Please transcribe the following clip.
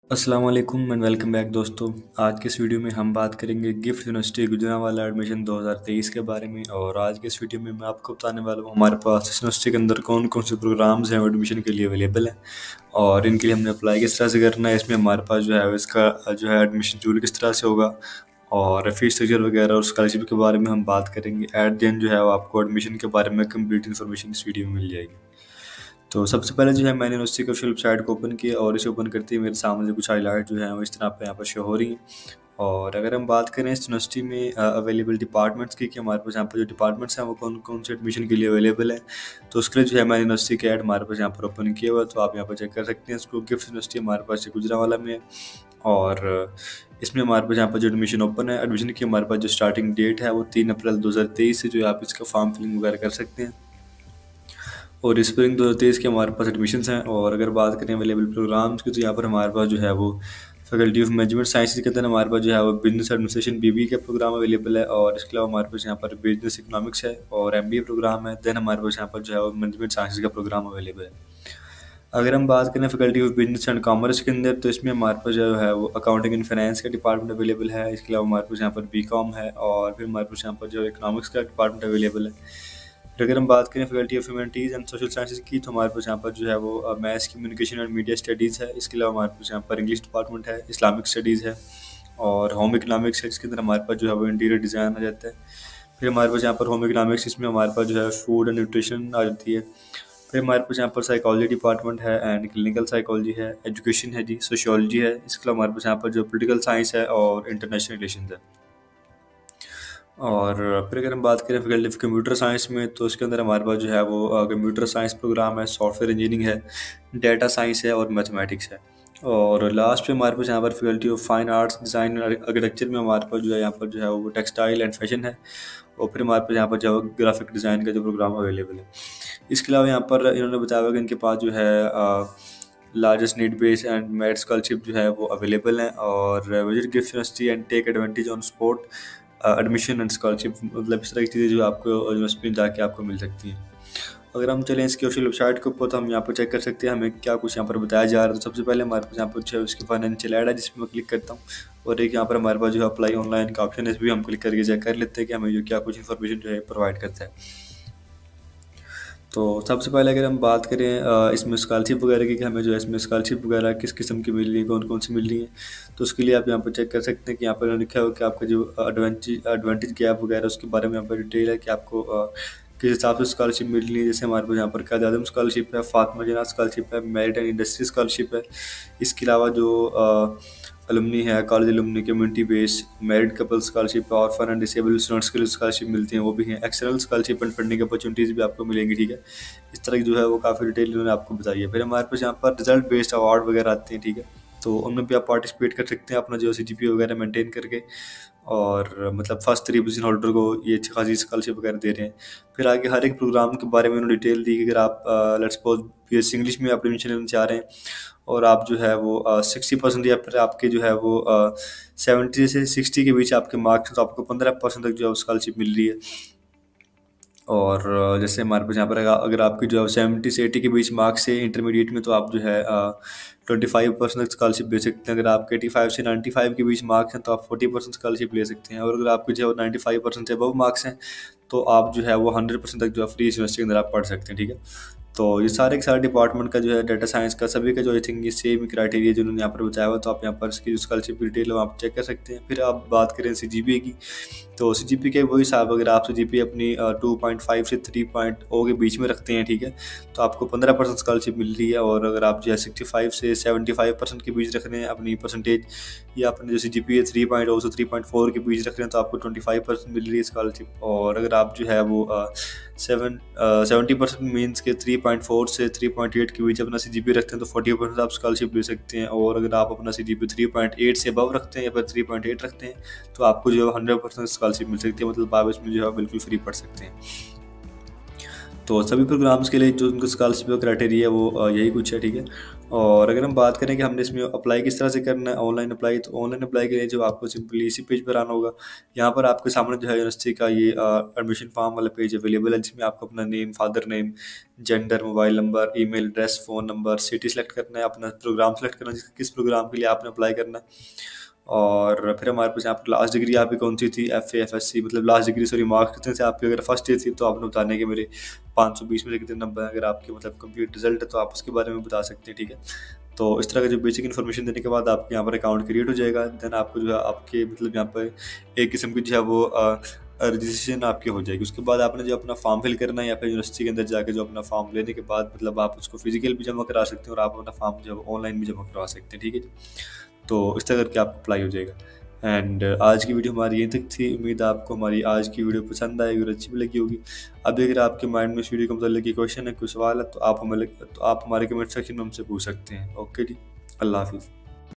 अस्सलाम वालेकुम and welcome back दोस्तों। आज के इस वीडियो में हम बात करेंगे गिफ्ट यूनिवर्सिटी गुजरांवाला एडमिशन 2023 के बारे में। और आज के इस वीडियो में मैं आपको बताने वाला हूँ हमारे पास इस यूनिवर्सिटी के अंदर कौन कौन से प्रोग्राम्स हैं एडमिशन के लिए अवेलेबल हैं और इनके लिए हमने अप्लाई किस तरह से करना है। इसमें हमारे पास जो है इसका जो है एडमिशन शेड्यूल किस तरह से होगा और फीस स्ट्रक्चर वगैरह और स्कॉलरशिप के बारे में हम बात करेंगे। एट द एंड जो है वो आपको एडमिशन के बारे में कंप्लीट इन्फॉर्मेशन इस वीडियो में मिल जाएगी। तो सबसे पहले जो है मैंने यूनिवर्सिटी की ऑफिशियल वेबसाइट को ओपन किया और इसे ओपन करते ही मेरे सामने कुछ हाईलाइट जो है वो इस तरह पे यहाँ पर शो हो रही हैं। और अगर हम बात करें इस यूनिवर्सिटी में अवेलेबल डिपार्टमेंट्स की कि हमारे पास यहाँ पर जो डिपार्टमेंट्स हैं वो कौन कौन से एडमिशन के लिए अवेलेबल है, तो उसके लिए जो है मैंने यूनिवर्सिटी के ऐड हमारे पास यहाँ पर ओपन किया हुआ है, तो आप यहाँ पर चेक कर सकते हैं। इसको गिफ्ट यूनिवर्सिटी हमारे पास गुजरांवाला में है और इसमें हमारे पास यहाँ पर जो एडमिशन ओपन है, एडमिशन की हमारे पास जो स्टार्टिंग डेट है वो 3 अप्रैल 2023 से जो है आप इसका फॉर्म फिलिंग वगैरह कर सकते हैं। और स्प्रिंग 2023 के हमारे पास एडमिशन्स हैं। और अगर बात करें अवेलेबल प्रोग्राम्स की, तो यहाँ पर हमारे पास जो है वो फैकल्टी ऑफ मैनेजमेंट साइंसेज के अंदर हमारे पास जो है वो बिजनेस एडमिनिस्ट्रेशन बीबी का प्रोग्राम अवेलेबल है। और इसके अलावा हमारे पास यहाँ पर बिजनेस इकोनॉमिक्स है और एमबीए प्रोग्राम है। देन हमारे पास यहाँ पर जो है वो मैनेजमेंट साइंसेज का प्रोग्राम अवेलेबल है। अगर हम बात करें faculty of business and commerce के अंदर, तो इसमें हमारे पास जो है वो अकाउंटिंग एंड फाइनेंस का डिपार्टमेंट अवेलेबल है। इसके अलावा हमारे पास यहाँ पर बीकॉम है और फिर हमारे पास यहाँ पर जो इकोनॉमिक्स का डिपार्टमेंट अवेलेबल है। फिर अगर हम बात करें faculty of humanities and social sciences की, तो हमारे पास यहाँ पर जो है वो maths communication and media studies है। इसके अलावा हमारे पास यहाँ पर इंग्लिश डिपार्टमेंट है, इस्लामिक स्टडीज़ है और होम इकोनॉमिक्स है, जिसके अंदर हमारे पास जो है वो इंटीरियर डिज़ाइन आ जाता है। फिर हमारे पास यहाँ पर होम इकोनॉमिक्स, इसमें हमारे पास जो है फूड एंड न्यूट्रिशन आ जाती है। फिर हमारे पास यहाँ पर साइकोलॉजी डिपार्टमेंट है एंड क्लिनिकल साइकोलॉजी है, एजुकेशन है जी, सोशियोलॉजी है। इसके अलावा हमारे पास यहाँ पर जो पॉलिटिकल साइंस है और इंटरनेशनल रिलेशन है। और फिर अगर हम बात करें फैकल्टी ऑफ कंप्यूटर साइंस में, तो उसके अंदर हमारे पास जो है वो कंप्यूटर साइंस प्रोग्राम है, सॉफ्टवेयर इंजीनियरिंग है, डाटा साइंस है और मैथमेटिक्स है। और लास्ट पे हमारे पास यहाँ पर faculty of fine arts design architecture में हमारे पास जो है यहाँ पर जो है वो टेक्सटाइल एंड फैशन है। और फिर हमारे पास यहाँ पर जो है ग्राफिक डिज़ाइन का जो प्रोग्राम अवेलेबल है। इसके अलावा यहाँ पर इन्होंने बताया हुआ कि इनके पास जो है largest need base and merit scholarship जो है वो अवेलेबल है। और visit GIFT University and take advantage on spot admission and scholarship, मतलब इस तरह की चीज़ें जो आपको यूनिवर्सिटी में जाके आपको मिल सकती हैं। अगर हम चलें इसकी ऑफिशियल वेबसाइट के ऊपर, तो हम यहाँ पर चेक कर सकते हैं हमें क्या कुछ यहाँ पर बताया जा रहा है। तो सबसे पहले हमारे पास यहाँ पर जो है उसकी फाइनेंशियल ऐड है, जिसमें मैं क्लिक करता हूँ। और एक यहाँ पर हमारे पास जो है अप्लाई ऑनलाइन का ऑप्शन है, इस भी हम क्लिक करके चेक कर लेते हैं कि हमें जो क्या कुछ इन्फॉर्मेशन जो है प्रोवाइड करता है। तो सबसे पहले अगर हम बात करें इसमें स्कॉलरशिप वगैरह की कि हमें जो है इसमें स्कॉलरशिप वगैरह किस किस्म की मिल रही है, कौन कौन सी मिल रही है, तो उसके लिए आप यहाँ पर चेक कर सकते हैं कि यहाँ पर लिखा हो कि आपका जो एडवांटेज गैप वगैरह उसके बारे में यहाँ पर डिटेल है कि आपको किस हिसाब से स्कॉलरशिप मिल रही है। जैसे हमारे पास यहाँ पर कायद आज़म स्कॉलरशिप है, फातिमा जना स्कॉलरशिप है, मेरिट एंड इंडस्ट्री स्कॉलरशिप है। इसके अलावा जो अलुमनी है, college alumni community base merit couple scholarship है और फन एंड डिसेबल स्टूडेंट्स के लिए स्कॉलरशिप मिलती हैं, वो भी हैं। External scholarship and funding opportunities भी आपको मिलेंगी, ठीक है। इस तरह की जो है वो काफ़ी डिटेल उन्होंने आपको बताई है। फिर हमारे पास यहाँ पर रिजल्ट बेस्ड अवार्ड वगैरह आते हैं, ठीक है, तो उनमें भी आप पार्टिसिपेट कर सकते हैं अपना जो CGPA वगैरह मेंटेन करके। और मतलब फर्स्ट 3 पोजीशन होल्डर को ये अच्छी खासी स्कॉलरशिप वगैरह दे रहे हैं। फिर आगे हर एक प्रोग्राम के बारे में उन्होंने डिटेल दी कि अगर आप लेट्स सपोज BSc इंग्लिश में आप एडमिशन लेना चाह रहे हैं और आप जो है वो 60% या फिर आपके जो है वो 70 से 60 के बीच आपके मार्क्स, तो आपको 15% तक जो है स्कॉलरशिप मिल रही है। और जैसे हमारे पास यहाँ पर अगर आपकी जो है 70 से 80 के बीच मार्क्स से इंटरमीडिएट में, तो आप जो है 25% तक स्कॉलरशिप ले सकते हैं। अगर आपके 85 से 95 के बीच मार्क्स हैं, तो आप 40% स्कॉलरशिप ले सकते हैं। और अगर आपके जो है 95% से अबव मार्क्स हैं, तो आप जो है वो 100% तक जो है फ्री यूनिवर्सिटी के अंदर आप पढ़ सकते हैं, ठीक है। तो ये सारे के सारे डिपार्टमेंट का जो है डाटा साइंस का सभी का जो आई थिंक ये सेम क्राइटेरिया जो उन्होंने यहाँ पर बताया हुआ, तो आप यहाँ पर इसकी जो स्कॉलरशिप की डिटेल है आप चेक कर सकते हैं। फिर आप बात करें CGPA की, तो CGPA के वही हिसाब, अगर आप CGPA अपनी 2.5 से 3.0 के बीच में रखते हैं, ठीक है, तो आपको 15% स्कॉलरशिप मिल रही है। और अगर आप जो है 65 से 75% के बीच रख रहे हैं अपनी परसेंटेज, या अपने जो CGPA 3.0 से 3.4 के बीच रख रहे हैं, तो आपको 25% मिल रही है स्कॉलरशिप। और अगर आप जो है वो 70% मीन्स के 3.4 से 3.8 के बीच अपना CGPA रखते हैं, तो 40% आप स्कॉलरशिप ले सकते हैं। और अगर आप अपना CGPA 3.8 से अबव रखते हैं या फिर 3.8 रखते हैं, तो आपको जो है 100% स्कॉलरशिप मिल सकती है, मतलब आप इसमें जो है बिल्कुल फ्री पढ़ सकते हैं। तो सभी प्रोग्राम्स के लिए जो उनका स्कॉलरशिप का क्राइटेरिया है वो यही कुछ है, ठीक है। और अगर हम बात करें कि हमने इसमें अप्लाई किस तरह से करना है ऑनलाइन अप्लाई, तो ऑनलाइन अप्लाई के लिए जो आपको सिंपली इसी पेज पर आना होगा। यहाँ पर आपके सामने जो है यूनिवर्सिटी का ये एडमिशन फॉर्म वाला पेज अवेलेबल है, जिसमें आपको अपना name, father name, gender, mobile number, email address, phone number, city select करना है, अपना प्रोग्राम सेलेक्ट करना है, किस प्रोग्राम के लिए आपने अप्लाई करना है। और फिर हमारे पास यहाँ पर लास्ट डिग्री आपकी कौन सी थी, FA FSC, मतलब लास्ट डिग्री, सॉरी मार्क्स कितने से आपके। अगर फर्स्ट ईयर थी तो आपने बताने के मेरे 520 में से कितने नंबर हैं। अगर आपके मतलब कंप्लीट रिजल्ट है तो आप उसके बारे में बता सकते हैं, ठीक है। तो इस तरह का जो बेसिक इन्फॉर्मेशन देने के बाद आपके यहाँ पर अकाउंट क्रिएट हो जाएगा। देन आपको जो है आपके मतलब यहाँ पर एक किस्म की जो है वो रजिस्ट्रेशन आपकी हो जाएगी। उसके बाद आपने जो अपना फॉर्म फिल करना है, या फिर यूनिवर्सिटी के अंदर जाके जो अपना फॉर्म लेने के बाद मतलब आप उसको फिजिकल भी जमा करा सकते हैं और आप अपना फॉर्म जो है ऑनलाइन भी जमा करवा सकते हैं, ठीक है जी। तो इस तरह करके आपको अप्लाई हो जाएगा। एंड आज की वीडियो हमारी यहीं तक थी। उम्मीद है आपको हमारी आज की वीडियो पसंद आएगी और अच्छी भी लगी होगी। अभी अगर आपके माइंड में इस वीडियो के मतलब कोई क्वेश्चन है, कोई सवाल है, तो आप हमारे कमेंट सेक्शन में हमसे पूछ सकते हैं। ओके जी, अल्लाह हाफिज़।